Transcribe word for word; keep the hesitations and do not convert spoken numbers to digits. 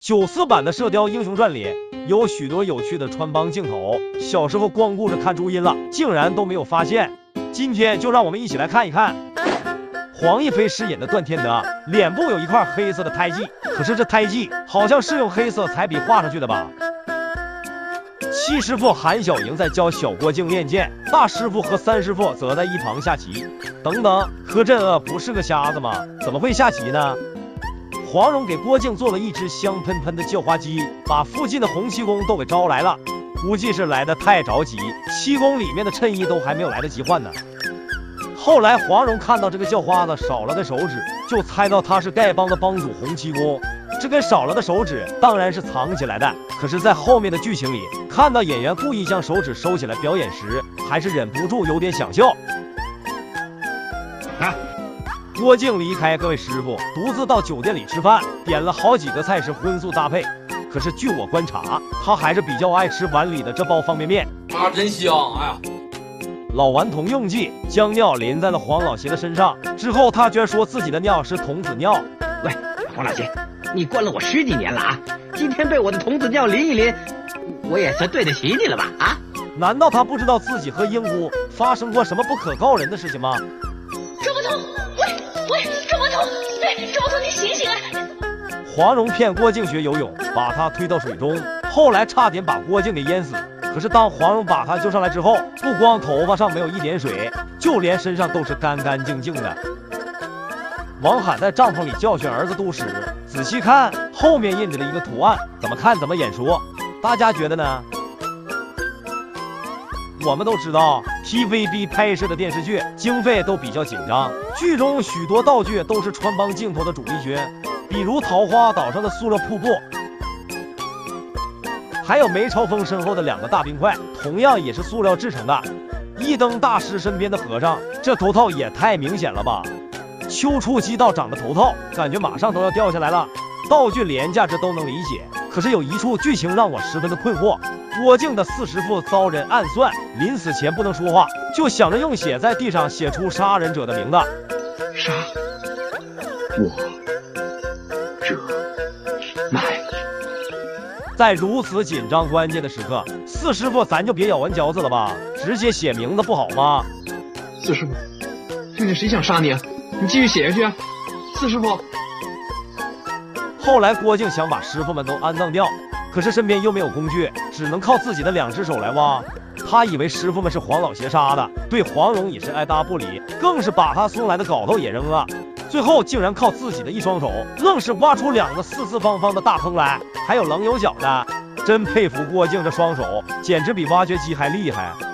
九四版的《射雕英雄传》里有许多有趣的穿帮镜头，小时候光顾着看朱茵了，竟然都没有发现。今天就让我们一起来看一看。黄一飞饰演的段天德，脸部有一块黑色的胎记，可是这胎记好像是用黑色彩笔画上去的吧。七师傅韩小莹在教小郭靖练剑，大师傅和三师傅则在一旁下棋。等等，柯震恶不是个瞎子吗？怎么会下棋呢？黄蓉给郭靖做了一只香喷喷的叫花鸡，把附近的洪七公都给招来了，估计是来得太着急，七公里面的衬衣都还没有来得及换呢。后来黄蓉看到这个叫花子少了个手指，就猜到他是丐帮的帮主洪七公。这根少了的手指当然是藏起来的，可是在后面的剧情里，看到演员故意将手指收起来表演时，还是忍不住有点想笑。 啊， 郭靖离开各位师傅，独自到酒店里吃饭，点了好几个菜是荤素搭配。可是据我观察，他还是比较爱吃碗里的这包方便面啊，真香！哎呀， 老顽童用计将尿淋在了黄老邪的身上，之后他居然说自己的尿是童子尿。 喂，黄老邪，你关了我十几年了啊，今天被我的童子尿淋一淋，我也算对得起你了吧？啊？ 难道他不知道自己和鹦鹉发生过什么不可告人的事情吗？ 周伯通，喂喂，周伯通，对，周伯通，你醒醒啊！ 黄蓉骗郭靖学游泳，把他推到水中，后来差点把郭靖给淹死。可是当黄蓉把他救上来之后，不光头发上没有一点水，就连身上都是干干净净的。王罕在帐篷里教训儿子杜史，仔细看后面印着了一个图案，怎么看怎么眼熟，大家觉得呢？我们都知道 T V B 拍摄的电视剧经费都比较紧张，剧中许多道具都是穿帮镜头的主力军，比如桃花岛上的塑料瀑布，还有梅超风身后的两个大冰块，同样也是塑料制成的。一灯大师身边的和尚，这头套也太明显了吧！丘处机道长的头套，感觉马上都要掉下来了。道具廉价这都能理解，可是有一处剧情让我十分的困惑。郭靖的四师傅遭人暗算，临死前不能说话，就想着用血在地上写出杀人者的名字。 杀我者乃。 在如此紧张关键的时刻，四师傅咱就别咬文嚼字了吧，直接写名字不好吗？ 四师傅，究竟谁想杀你啊？你继续写下去啊，四师傅。 后来郭靖想把师傅们都安葬掉，可是身边又没有工具，只能靠自己的两只手来挖。他以为师傅们是黄老邪杀的，对黄蓉也是爱答不理，更是把他送来的镐头也扔了。最后竟然靠自己的一双手，愣是挖出两个四四方方的大坑来，还有棱有角的，真佩服郭靖这双手，简直比挖掘机还厉害。